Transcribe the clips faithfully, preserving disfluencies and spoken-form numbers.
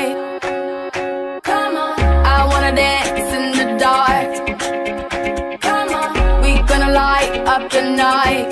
night. Come on, I wanna dance in the dark. Come on, we gonna light up the night.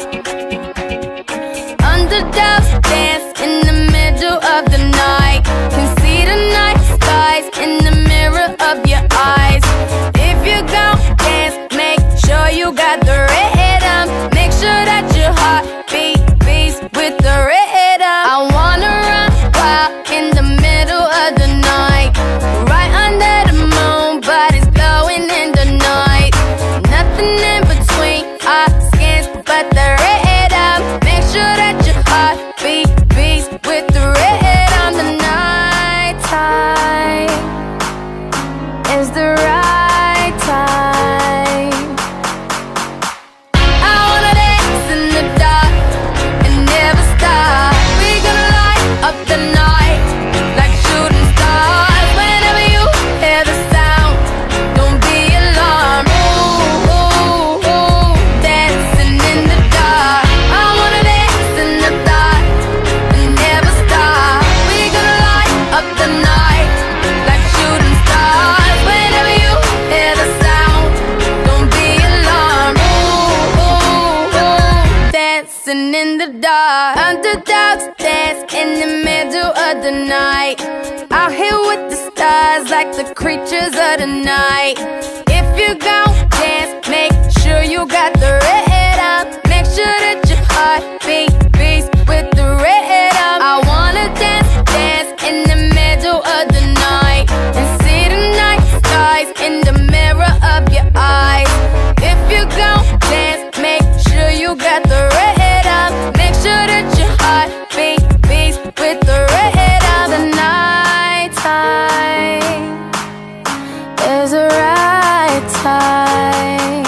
Underdogs dance in the middle of the night. Can see the night skies in the mirror of your eyes. If you gon' dance, make sure you got the rhythm. Make sure that your heart beat beats with the rhythm. I wanna run wild in the middle of the night, right under the moon, but it's glowing in the night. Nothing in between our skins but the rhythm. Make sure that your heart beat beats with the rhythm. The night time is the right time. I wanna dance in the dark and never stop. We gonna light up the night like shooting stars. Whenever you hear the sound, don't be alarmed. Ooh, ooh, ooh, dancing in the dark. I wanna dance in the dark and never stop. We gonna light up the night like shooting stars. Whenever you hear the sound, don't be alarmed. Ooh, ooh, ooh, dancing in the dark. Underdogs dance in the middle of the night. Out here with the stars like the creatures of the night. If you gon' dance, make sure you got the rhythm. Make sure that your heart beat beats with the rhythm. I wanna dance, dance in the middle of the night and see the night skies in the mirror of your eyes. If you gon' dance, make sure you got the rhythm. Make sure that your heart beat beats with the rhythm. The night time is the right time.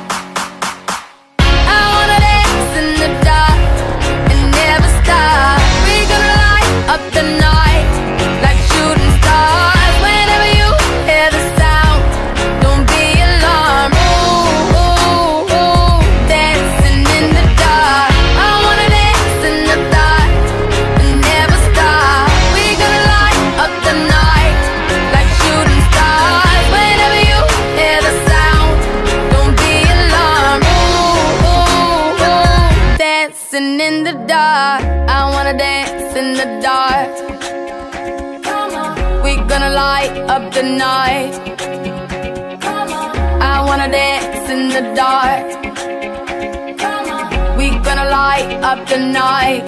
I wanna dance in the dark and never stop. We gonna light up the night like shooting stars. Whenever you hear the sound, don't be alarmed. Ooh, ooh, ooh, dancing in the dark. I wanna dance in the dark and never stop. We gonna light up the night like shooting stars. Whenever you hear the sound, don't be alarmed. Ooh, ooh, ooh, dancing in the dark. I wanna dance in the dark. Come on, we gonna light up the night. Come on, I wanna dance in the dark. Come on, we gonna light up the night.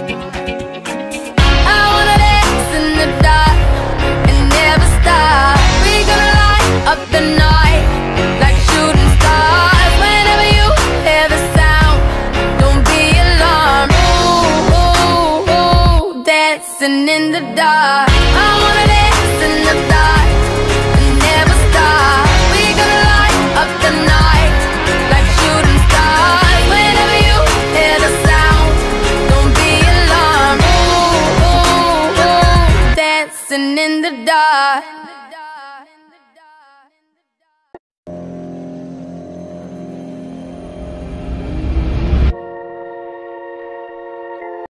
I wanna dance in the dark and never stop. We gonna light up the night like shooting stars. Whenever you hear the sound, don't be alarmed. Ooh, ooh, ooh, dancing in the dark. I wanna dance in the dark and never stop. We gonna light up the night like shooting stars. Whenever you hear the sound, don't be alarmed. Ooh, ooh, ooh, dancing in the dark.